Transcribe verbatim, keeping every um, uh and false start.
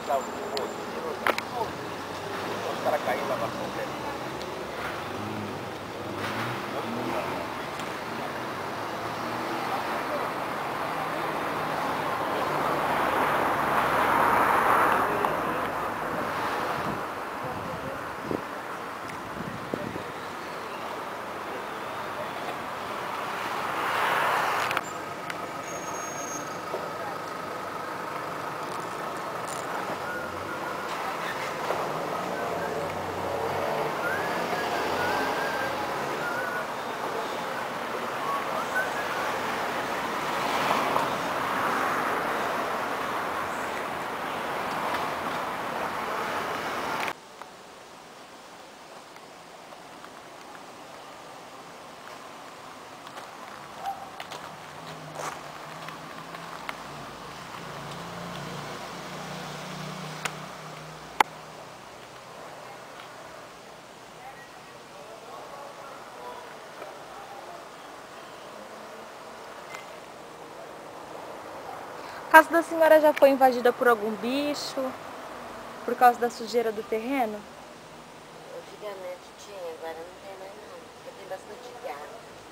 tá o outro, os caras caíram lá para completo. A casa da senhora já foi invadida por algum bicho? Por causa da sujeira do terreno? Antigamente tinha, agora não tem mais não, porque tem bastante gato.